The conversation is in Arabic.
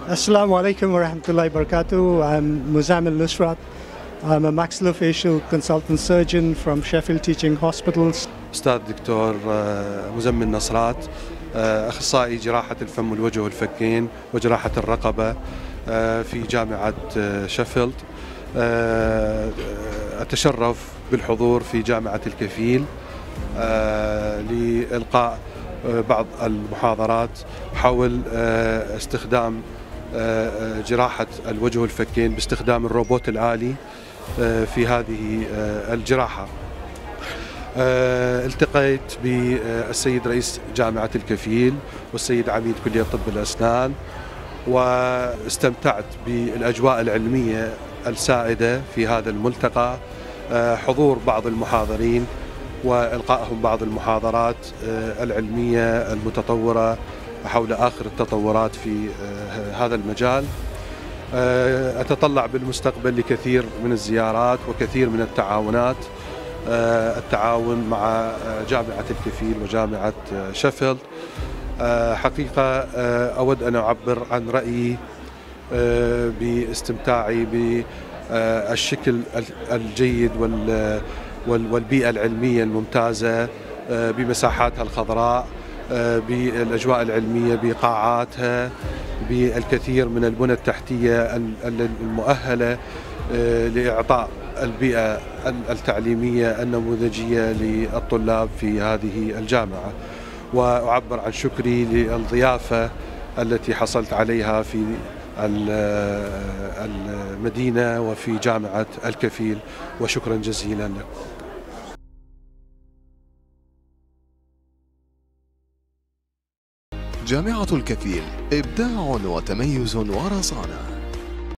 Assalamu alaikum wa rahmatullahi wa barakatuh. I'm Muzamil Nusrat. I'm a maxillofacial consultant surgeon from Sheffield Teaching Hospitals. أستاذ دكتور مزمل نصرات، أخصائي جراحة الفم والوجه والفكين وجراحة الرقبة في جامعة شيفيلد. أتشرف بالحضور في جامعة الكفيل لإلقاء بعض المحاضرات حول استخدام جراحة الوجه والفكين باستخدام الروبوت الآلي في هذه الجراحة. التقيت بالسيد رئيس جامعة الكفيل والسيد عميد كلية طب الأسنان، واستمتعت بالأجواء العلمية السائدة في هذا الملتقى، حضور بعض المحاضرين وإلقائهم بعض المحاضرات العلمية المتطورة حول آخر التطورات في هذا المجال. أتطلع بالمستقبل لكثير من الزيارات وكثير من التعاونات، التعاون مع جامعة الكفيل وجامعة شيفيلد. حقيقة أود أن أعبر عن رأيي باستمتاعي بالشكل الجيد والبيئة العلمية الممتازة بمساحاتها الخضراء، بالأجواء العلمية بقاعاتها، بالكثير من البنى التحتية المؤهلة لإعطاء البيئة التعليمية النموذجية للطلاب في هذه الجامعة. وأعبر عن شكري للضيافة التي حصلت عليها في المدينة وفي جامعة الكفيل، وشكرا جزيلا لكم. جامعة الكفيل، إبداع وتميز ورصانة.